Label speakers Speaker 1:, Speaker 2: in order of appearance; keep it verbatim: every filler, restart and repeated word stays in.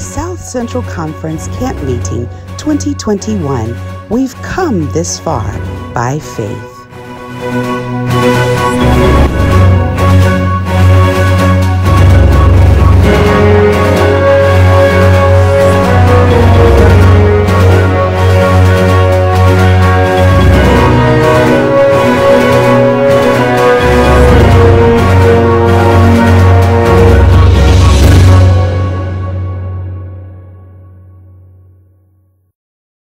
Speaker 1: South Central Conference Camp Meeting twenty twenty-one. We've come this far by faith.